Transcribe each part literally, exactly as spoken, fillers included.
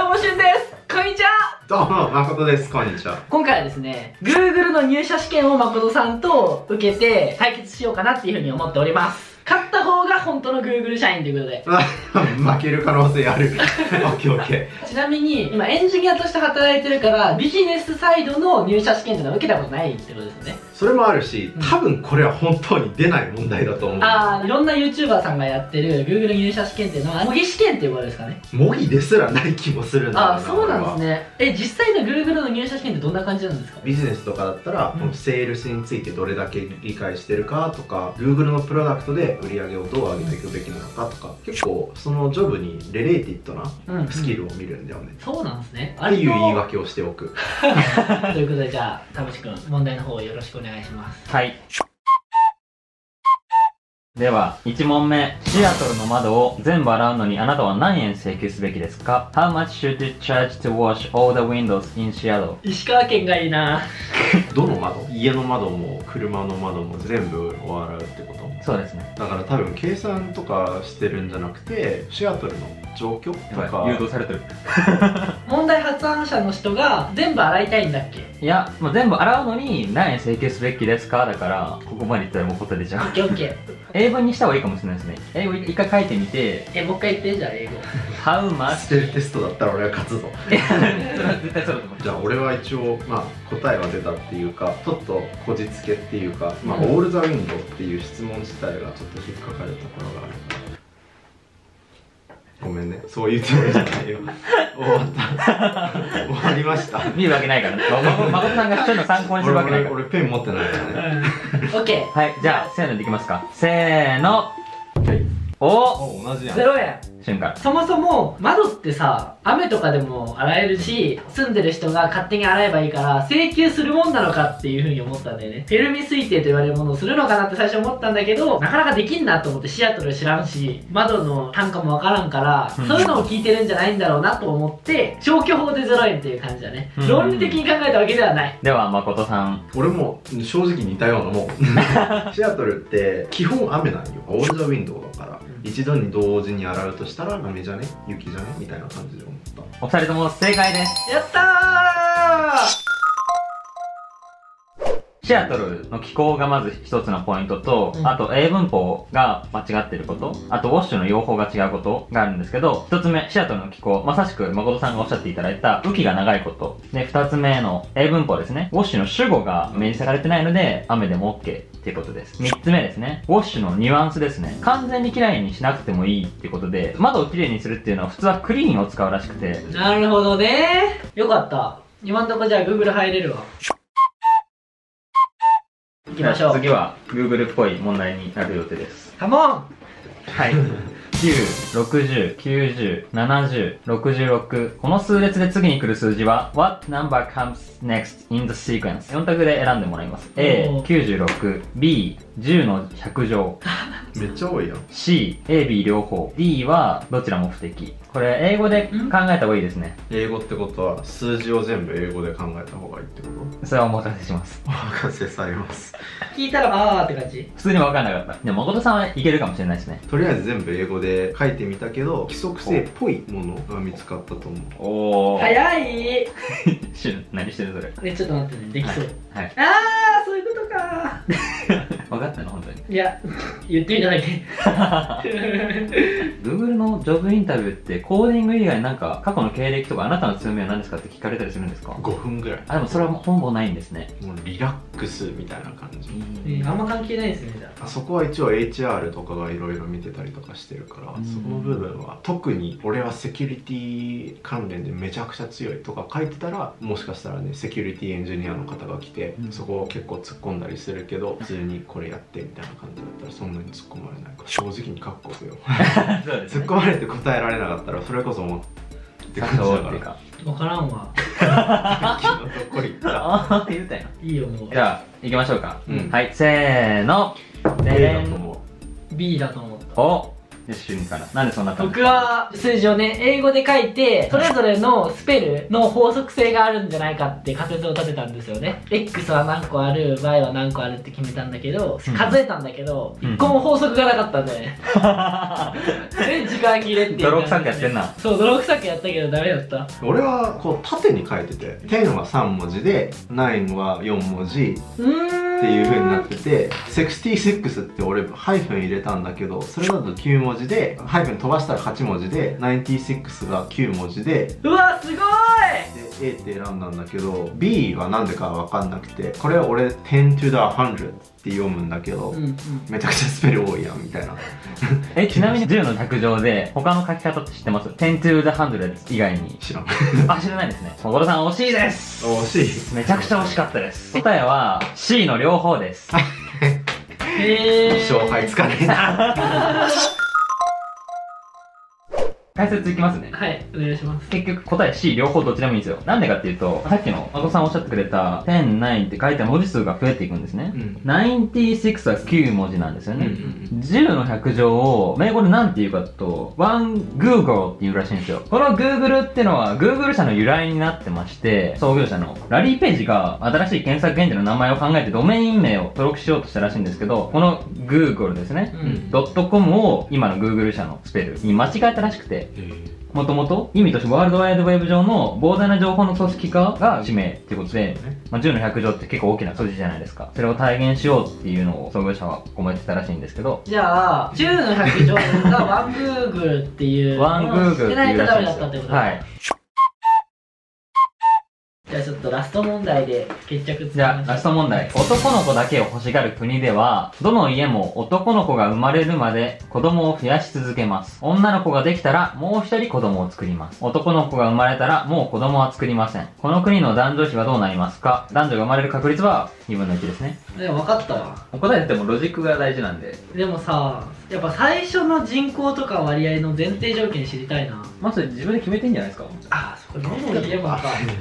どうもしゅんです。こんにちは。 どうも誠です。こんにちは。 今回はですね Google の入社試験を誠さんと受けて対決しようかなっていうふうに思っております。勝った方が本当の Google 社員ということで負ける可能性ある。オッケーオッケー。ちなみに今エンジニアとして働いてるからビジネスサイドの入社試験っていうのは受けたことないってことですよね。 それもあるし、多分これは本当に出ない問題だと思う。 ああ、いろんな YouTuber さんがやってる Google 入社試験っていうのは模擬試験っていうことですかね。 模擬ですらない気もするんだよな。 ああ、そうなんですね。え、実際の Google の入社試験ってどんな感じなんですか？ ビジネスとかだったら、うん、このセールスについてどれだけ理解してるかとか、 Google のプロダクトで売り上げをどう上げていくべきなのかとか、結構そのジョブにレレーティッドなスキルを見るんだよね。 うんうん、そうなんですね。 っていう言い訳をしておく。 ということで、じゃあ田淵くん問題の方よろしくお願いします。 はい。ではいち問目。シアトルの窓を全部洗うのにあなたは何円請求すべきですか？ How much should you charge to wash all the windows in Seattle? 石川県がいいな。 どの窓？家の窓も車の窓も全部を洗うってこと？ そうですね。 だから多分計算とかしてるんじゃなくて、シアトルの状況とか誘導されてる。 問題発案者の人が全部洗いたいんだっけ？ いや、もう全部洗うのに何円請求すべきですかだから、ここまで言ったらもう答え出ちゃう。 オッケーオッケー。 英文にした方がいいかもしれないですね。英語一回書いてみて。 え、もう一回言って、じゃあ英語。 How much？ ステルテストだったら俺は勝つぞ。 いや、それは絶対そうだと思う。 じゃあ俺は一応、まあ、答えは出たっていうか、ちょっとこじつけっていうか、まあ、オールザウィンドウっていう質問自体がちょっと引っかかるところがあるから。ごめんね、そういうつもりじゃないよ。終わった。終わりました。 見るわけないからね。誠さんが一人の参考にするわけないから。 俺、俺ペン持ってないからね。 オッケー。 はい、じゃあ、せーのでいきますか。せーの。おお、同じやん。 ゼロえん。 瞬間。 そもそも窓ってさ、雨とかでも洗えるし、住んでる人が勝手に洗えばいいから請求するもんなのかっていうふうに思ったんだよね。フェルミ推定と言われるものをするのかなって最初思ったんだけど、なかなかできんなと思って、シアトル知らんし窓の単価もわからんから、うん、そういうのを聞いてるんじゃないんだろうなと思って消去法でゼロえんっていう感じだね、うん、論理的に考えたわけではない。 では誠さん。 俺も正直似たようなもん。シアトルって基本雨なんよ。オールザウィンドウだから、うん、一度に同時に洗うとしたら雨じゃね雪じゃねみたいな感じで思った。 お二人とも正解です。 やったー。 シアトルの気候がまず一つのポイントと、うん、あと英文法が間違っていること、あとウォッシュの用法が違うことがあるんですけど、一つ目、シアトルの気候、まさしく誠さんがおっしゃっていただいた雨季が長いこと。で、二つ目の英文法ですね。ウォッシュの主語が明示されてないので、雨でも OK っていうことです。三つ目ですね。ウォッシュのニュアンスですね。完全に綺麗にしなくてもいいっていうことで、窓を綺麗にするっていうのは普通はクリーンを使うらしくて。 なるほどね。よかった。今んとこじゃあ Google 入れるわ。行きましょう。 次は Google っぽい問題になる予定です。 カモン。 はい。きゅう、ろくじゅう、きゅうじゅう、ななじゅう、ろくじゅうろく。この数列で次に来る数字は What number comes next in the sequence？ よん択で選んでもらいます。A、きゅうじゅうろく、B、じゅうのひゃく乗。 めっちゃ多いやん。 C、A、B 両方。D はどちらも不適。これ英語で考えた方がいいですね。 英語ってことは数字を全部英語で考えた方がいいってこと？ それはお任せします。 お任せされます。 聞いたらあーって感じ？ 普通に分かんなかった。でも誠さんはいけるかもしれないですね。 とりあえず全部英語で書いてみたけど、規則性っぽいものが見つかったと思う。 おー、早い。 何してるそれ？ え、ちょっと待ってね、できそう。 はい、はい、 あー、そういうことか。 分かったの本当に？ いや、言ってみただけ。 Google のジョブインタビューってコーディング以外なんか過去の経歴とかあなたの強みは何ですかって聞かれたりするんですか？ ごふんぐらい。 あ、でもそれはほぼないんですね。 もうリラックスみたいな感じ。 えー、あんま関係ないですね。じゃああそこは一応 エイチアール とかがいろいろ見てたりとかしてるから、そこの部分は特に俺はセキュリティ関連でめちゃくちゃ強いとか書いてたら、もしかしたらねセキュリティエンジニアの方が来て、うん、そこを結構突っ込んだりするけど、普通にこれやってみたいな感じだったらそんなに突っ込まれないから、正直に書くことよ。そうですね、突っ込まれて答えられなかったらそれこそもうって感じだから分からんわ。 どこ行った？ ああ言うたやん。 いいよもう。 じゃあ行きましょうか。 うん、 はい、せーの。 B だと思う。 B だと思った。 お、 で主任から。なんでそうなったの？ 僕は数字をね、英語で書いて、それぞれのスペルの法則性があるんじゃないかって仮説を立てたんですよね。X は何個ある、Y は何個あるって決めたんだけど、 うん数えたんだけど、 うん一個も法則がなかったんだよね。で、時間切れっていう。 泥臭くやってんな。 そう、泥臭くやったけどダメだった。 俺はこう縦に書いててじゅうはさん文字できゅうはよん文字うーん。 っていう風になってて、ろくじゅうろくって俺ハイフン入れたんだけど、それだときゅう文字で、ハイフン飛ばしたらはち文字で、きゅうじゅうろくがきゅう文字で、 うわ、すごい。 で A って選んだんだけど、 B はなんでかわかんなくて、これは俺じゅう to the ひゃくって読むんだけど、 うんうん。 めちゃくちゃスペル多いやんみたいな。 え、ちなみにじゅうの百乗で、他の書き方って知ってます？ じゅう to the ひゃく以外に。 知らん。 あ、知らないですね。小室さん惜しいです。 惜しい。 めちゃくちゃ惜しかったです。答えは C の両方です。 へー。 勝敗つかねえな。 解説いきますね。 はい、お願いします。 結局答え C 両方どっちでもいいんですよ。なんでかっていうと、さっきの誠さんおっしゃってくれたじゅうきゅうって書いた文字数が増えていくんですね。 うん。 きゅうじゅうろくはきゅう文字なんですよね。 うんうんじゅうの百乗を、英語で何て言うかと、ワングーグルっていうらしいんですよ。この Google ってのは Google 社の由来になってまして、創業者のラリー・ペイジが新しい検索エンジンの名前を考えてドメイン名を登録しようとしたらしいんですけど、この Google ですね。 う。 うんん。 ドットコムを今の Google 社のスペルに間違えたらしくて、もともと意味としてワールドワイドウェブ上の膨大な情報の組織化が使命っていうことで、まあ、じゅうの百乗って結構大きな数字じゃないですか。それを体現しようっていうのを創業者は思ってたらしいんですけど、 じゃあ、じゅうの百乗がワングーグルっていうワングーグルっていうらしいんですよ。 知ってないとダメだったってことはい。 じゃあちょっとラスト問題で決着つじゃあ、ラスト問題。男の子だけを欲しがる国では、どの家も男の子が生まれるまで子供を増やし続けます。女の子ができたらもう一人子供を作ります。男の子が生まれたらもう子供は作りません。この国の男女比はどうなりますか？男女が生まれる確率はにぶんのいちですね。 でも分かったわ。 答えってもロジックが大事なんで。 でもさ、やっぱ最初の人口とか割合の前提条件知りたいな。 まず自分で決めてんじゃないですか？ あ、そこどの言えばか。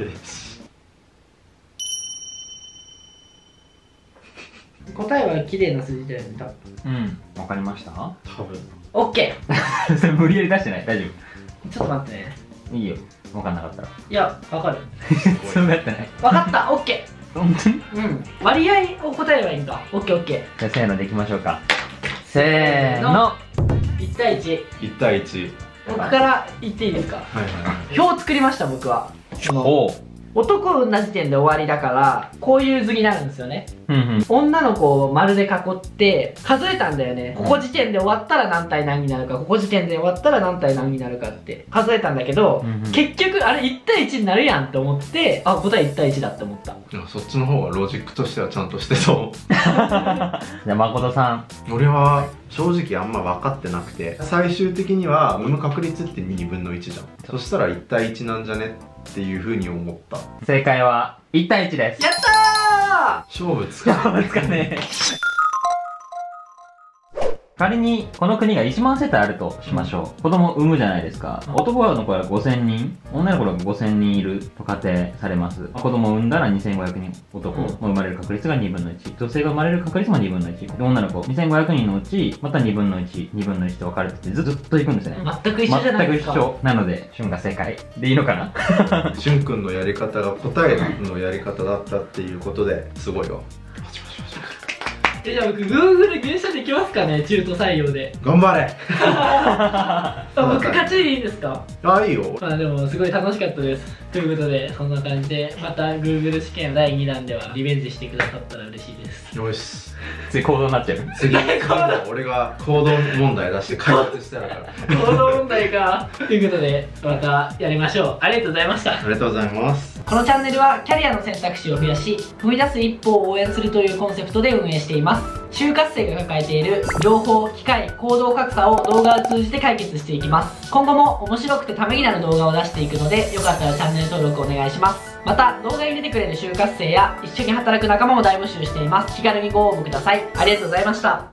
答えは綺麗な数字だよね、多分。 うん。わかりました？ 多分。 オッケそれ無理やり出してない？大丈ー。ちょっと待ってね。 夫？いいよ。わかんなかったら。 いや、分かる。 そうやってない。 分かった、オッケ本当に？ ー。うん。割合を答えればいいんだ。オッケーオッケじゃあせーのでいきましょうか。せーの。 ー。いち対いち。 いち対いち。 僕から言っていいですか？ はいはい。 表を作りました、僕は。そのおう。 男を産んだ時点で終わりだからこういう図になるんですよね。 うんうん。 女の子を丸で囲って数えたんだよね。ここ時点で終わったら何対何になるか、ここ時点で終わったら何対何になるかって数えたんだけど、 うんうん結局あれいち対いちになるやんって思って、あ、答えいち対いちだって思った。 いやそっちの方がロジックとしてはちゃんとしてそうじゃあ誠さん。 俺は正直あんま分かってなくて、最終的には産む確率ってにぶんのいちじゃん。そしたらいち対いちなんじゃねっていうふうに思った。 正解はいち対いちです。 やった勝負つかそうですかね。仮にこの国がいちまん世帯あるとしましょう。子供を産むじゃないですか。男の子はごせんにん、女の子がごせんにんいると仮定されます。子供を産んだらにせんごひゃくにん、男も生まれる確率がにぶんのいち、女性が生まれる確率もにぶんのいち、で女の子にせんごひゃくにんのうちまたにぶんのいち、にぶんのいちと分かれててずずっといくんですね。 全く一緒じゃない全くですか。 一緒なので、シュンが正解でいいのかな。 しゅんくんのやり方が答えのやり方だったっていうことですごいわ。パチパチパチえ、じゃあ僕 Google 入社できますかね、中途採用で。 頑張れあ、僕勝ちでいいですか？ あ、いいよ。 まあでもすごい楽しかったです。ということでそんな感じでまた Google 試験だいにだんではリベンジしてくださったら嬉しいです。 よし。 次行動になっちゃう。 次、今度俺が行動問題出して解決してやるから。 行動問題か。ということでまたやりましょう。ありがとうございました。 ありがとうございます。 このチャンネルはキャリアの選択肢を増やし踏み出す一歩を応援するというコンセプトで運営しています。就活生が抱えている情報、機会、行動格差を動画を通じて解決していきます。今後も面白くてためになる動画を出していくのでよかったらチャンネル登録お願いします。また動画に出てくれる就活生や一緒に働く仲間も大募集しています。気軽にご応募ください。ありがとうございました。